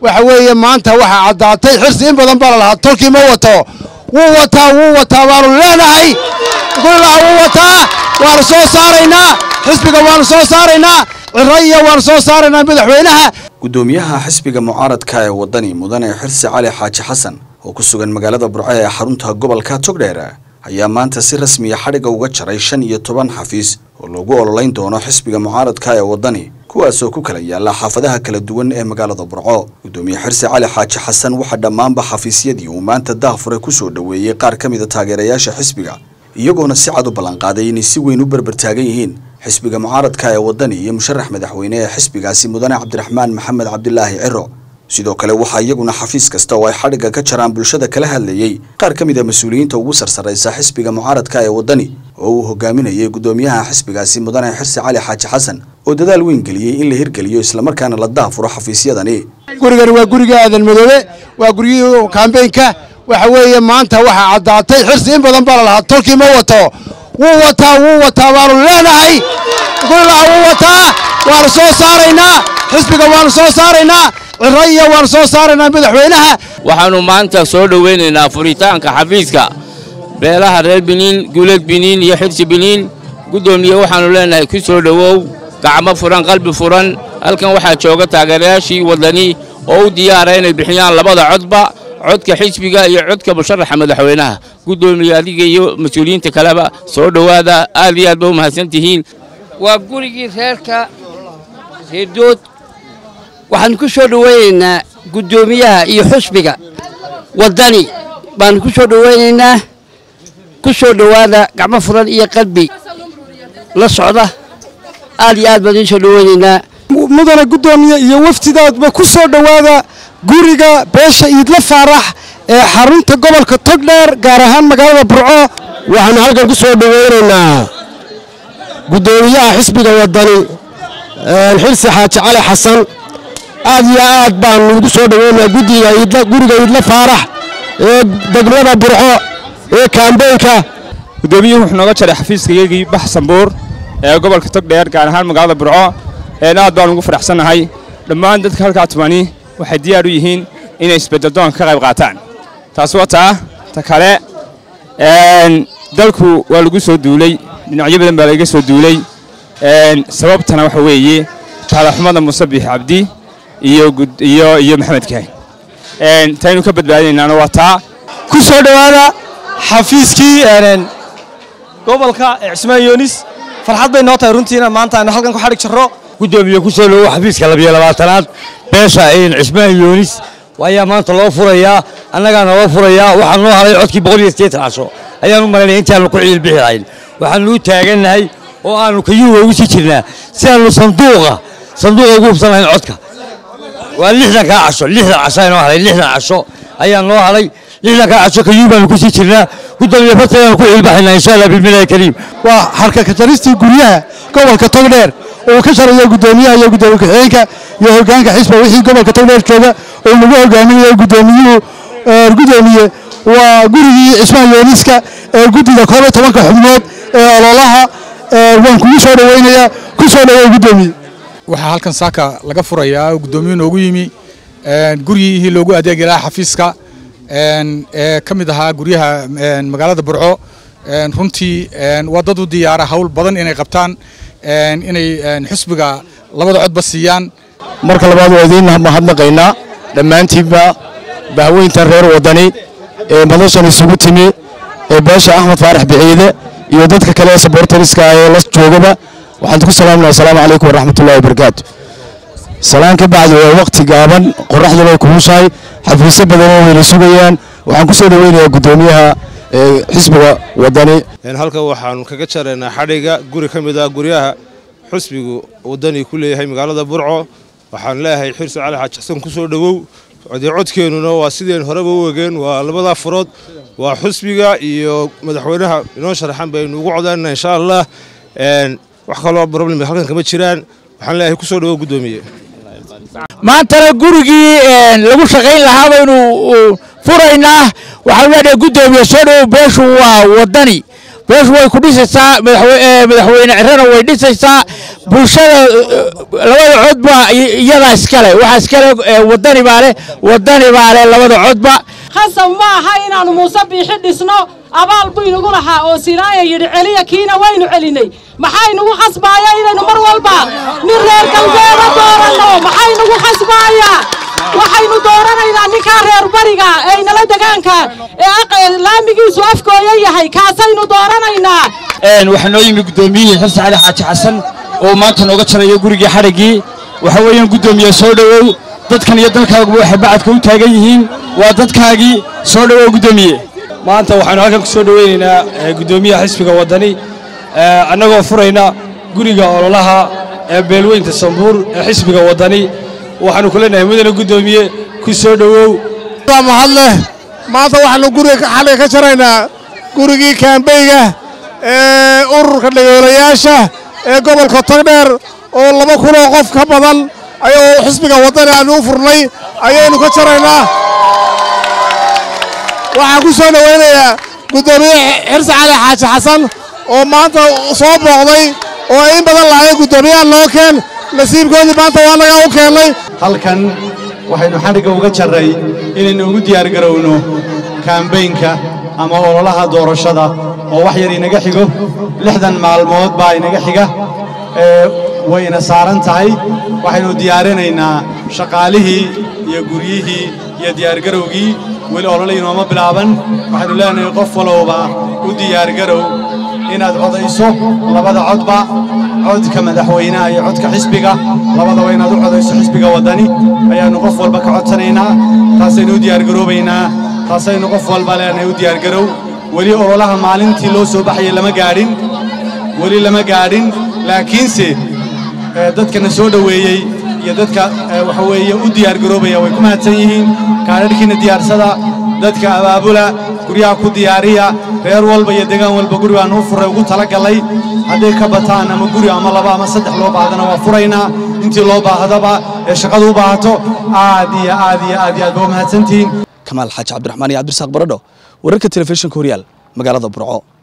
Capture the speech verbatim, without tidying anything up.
وحوي ما أنت واحد عداتي حرسين بدن بالله تركي موته ووتا ووتا وارو لنا هاي قول له ووتا وارسو صارينا حسبك وارسو صارينا الرية وارسو صارينا مدحوينها قدوميها حسبك معارض كاي ودني مدن حرس علي حاج حسن وكسوغن مقالة برعاية حرونتها قبل كاتوك دايرة ayaa maanta si rasmi ah xariga uga jaray shan iyo toban xafiis oo lagu ololeyn doono xisbiga mucaaradka ee wadani kuwaas oo ku kala yaala xaafadaha kala duwan ee magaalada Burco gudoomiye Xirsi Cali Xaaji Xasan waxa dhamaanba xafiisyadii uu maanta daafure ku soo dhaweeyay qaar kamid ah taageerayaasha xisbiga iyagoona si cad u ballan qaaday in si weyn u barbar taagan yihiin xisbiga mucaaradka ee wadani iyo musharax madaxweyne ee xisbigaasi mudane Cabdiraxmaan Maxamed Cabdilaahi Ciro sidoo kale waxa iyaguna xafiis kasta oo ay xariga ka jaraan bulshada kala hadlayay qaar kamid ah mas'uuliyiinta ugu sarsaraysa xisbiga mucaaradka ee wadani oo uu hogaaminayay gudoomiyaha xisbigaasi mudane Xirsi Cali Xaaji Xasan oo dadaal weyn galiyay in la hirgeliyo isla markaana la daafuro xafiisyadani gurigan waa guriga aadan madoobe waa gurigii campaign-ka waxa weeye maanta waxa cadaatay xirsi in badan baa la tolkii ma wato wuu wata wuu wata waanu leenahay qul lahu wuu wata waan soo saaraynaa xisbiga waan soo saaraynaa الرئية ورسول صارنا مدحوينها وحنو مانتا سو دويننا فوريتانكا حفيزكا بيلاها ريل بنين قولك بنين يحرس بنين قدوميه وحنو لنا كسو دوو قعما فران قلب فران هلكن waxaa jooga taageerayaashii wadani oo diyaareen bixiyaan labada codba codka xisbiga iyo codka musharaxa madaxweynaha gudoomiye adiga iyo mas'uuliyiinta kaleba soo dhawaada aad iyo aad baa u mahadsantihiin waa gurigii reerka heedood waxaan ku soo dhaweynaynaa gudoomiyaha iyo xusbiga wadani baan ku soo dhaweynaynaa ku soo dhawaada gacmo furan iyo qalbi la socda aad iyo aad baan soo dhaweynaynaa mudane gudoomiye iyo waftidaadba ku soo dhawaada guriga beesha Iidla Faarax ee xarunta gobolka Togdheer gaar ahaan magaalada Burco waxaan halkan ku soo dhaweynaynaa gudoomiyaha xisbiga wadani Xirsi Xaaji Cali Xasan aad iyo aad baan ugu soo dhaweynaa gudiga Iidla guriga Iidla Faarax ee degmada Burco ee campaign-ka gudoomiyaha wuxuu nooga jaray xafiiskayagii Baxsan Buur ee gobolka Togdheer gaar ahaan magaalada Burco ee aad baan ugu faraxsanahay dhammaan dadka halka tumani waxay diyaar u yihiin inay isbedel doon ka qayb qaataan taas wata ta kale een dalku waa lagu soo duulay dhinacyo badan baa laga soo duulay een sababtana waxa weeye taariikhda Musabbix Cabdi iyo iyo iyo Maxamed Kaay een taynu ka badbaadinayna wata ku soo dhawaada xafiiskii een gobolka Cismaan Yoonis farxad bay noo tahay runtiina maanta aan halkan ku xarig jiro gudoomiye ku soo dhawaada xafiiska laba iyo labaatan beesha in Cismaan Yoonis waya maanta loo furayaa annagana loo furayaa waxaan noo halay codkii boqol iyo siddeetan casho ayaan u maleynay intaan ku ciil bixinayn waxaan u taaganahay oo aanu kayuuga ugu sii jirnaa si aanu sanduuqa sanduuqa ugu hubsanayn codka waa lixdan ka casho lixdan casho ayaan halay lixdan casho ayaan noo halay lixdan ka casho kayuuga ku sii jirnaa gudoomiye fartaan ku ciil bixinaa insha Allah billahi kariim waa harka ka taristii guryaha gobolka Togdheer oo ka shaqeeya gudoomiyaha iyo gudoomiye ku-xigeenka iyo hoggaanka xisbiga wixii gobolka Togdheer jooga oo lagu hogaaminayo gudoomiyuhu gudoomiye waa gurigii Cismaan Yooniska ee guddiga koob iyo toban xubnood ee ololaha waan ku soo dhaweynayaa ku soo dhaweey gudoomiye waxa halkan saaka laga furayaa gudoomiyuhu noogu yimi een gurigii loogu adeegay xafiiska een ee kamid ahaa guryaha magaalada Burco een runtii een wadadu diyaara hawl badan inay qabtaan een inay xisbiga labada codba siiyaan marka labaad waa idin mahadnaqaynaa dhammaantiinba bahweynta reer wadani ee madashan isugu timi ee beesha Axmed Faarax Biciide iyo dadka kale ee supporterska ee la joogaba waxaan ku salaaminaa assalaamu calaykum waraxmatullaahi wabarakaatu salaan ka bacdi waa waqti gaaban qorraxdu way kulushahay xafiisyo badan oo weyn sugayaan waxaan ku soo dhaweynayaa gudoomiyaha xisbiga wadani in halka waxaan kaga jareynaa xadhiga guri kamid ah guryaha xisbigu wadani ku leeyahay magaalada Burco waxaan leeyahay Xirsi Cali Xaaji Xasan ku soo dhawow codkeenuna waa sideen horeba u wageen waa labada furood waa xisbiga iyo madaxweynaha inoo sharaxan baynu ugu codaynaa insha Allah een wax kale oo problem halkan kama jiraan waxaan leeyahay ku soo dhawow gudoomiye maanta gurigii lagu shaqeyn lahaa baynu furaynaa waxaan leeyahay gudoomiye soo dhawow beeshu waa wadani beeshu way ku dhisaysaa madaxweyne cirana way dhisaysaa bulshada labada codba iyadaa iskale waxaa iskale wadani baa leh wadani baa leh labada codba khasab ma aha inaanu muuse biixi dhisno abaal buu inagu lahaa oo silaaya yidhi celiya kiina waynu celinay maxaa inagu khasbaaya inaynu mar walba nin reer galbeeda dooranno maxaa inagu khasbaaya waxaynu dooranaynaa ninkaa reer bariga ee inala degaanka ee laamigiisu afkooya yahay kaasaynu dooranaynaa waxaa noo yimi guddoomiyihii xirsi cali xaaji xasan oo maanta nooga jarayo gurigii xadhiggii waxa weeyaan guddoomiye soo dhowow dadkan iyo dalkaaguba waxay bacadka u taagan yihiin waa dadkaagii soo dhowow guddoomiye maanta waxaanu halkan ku soo dhoweynaynaa guddoomiyaha xisbiga waddani annagoo furayna guriga ololaha ee beelweynta sambuur ee xisbiga waddani waxaanu ku leenahay mudane guddoomiye ku soo dhowow mahad leh maanta waxaanu guriga xalay ka jaraynaa gurigii kaambeyga ee ururka dhagoolayaasha ee gobolka togdheer oo laba kun oo qof ka badan ayuu xisbiga waddani aanu u furnay ayaynu ka jaraynaa waxaan ku soo dhowaynayaa guddoomiye xirsi cali xaaji xasan oo maanta soo booqday oo in badan lahay guddoomiyaha loo keen nasiibkoodii maanta waa naga u keennay halkan waxaynu xadhigga uga jarray inaynu ugu diyaargarowno kaambeynka ama ololaha doorashada oo wax yar inaga xigo lixdan maalmood baa inaga xiga wayna saaran tahay waxaynu diyaarinaynaa shaqaalihii iyo guryihii iyo diyaargarowgii weli olole inooma bilaaban waxaynu leenahay qof walowba u diyaargarow inaad codayso labada codba codka madaxweynaha iyo codka xisbiga labadaba inaad u codayso xisbiga waddani ayaannu qof walba ka codsanaynaa taasaynu u diyaargaroobaynaa taasaynu qof walba leenahay u diyaargarow weli ololaha maalintii loo soo baxayay lama gaadhin weli lama gaadhin laakiinse dadkana soo dhoweeyey iyo dadka waxa weeye u diyaargaroobaya way ku mahadsan yihiin kaadhadhkiina diyaarsada dadka abaabula guryaha ku diyaariya reer walba iyo degaan walba guri baanu u furray ugu talagallay hadday ka bataan ama guri ama laba ama saddex loo baahdana waa furaynaa intii loo baahdaba ee shaqadu u baahato aad iyo aad iyo aad iyo aad baa u mahadsantihiin kamaal xaaji cabdiraxmaan iyo cabdirasaaq baradho wararka telefishinka horyaal magaalada burco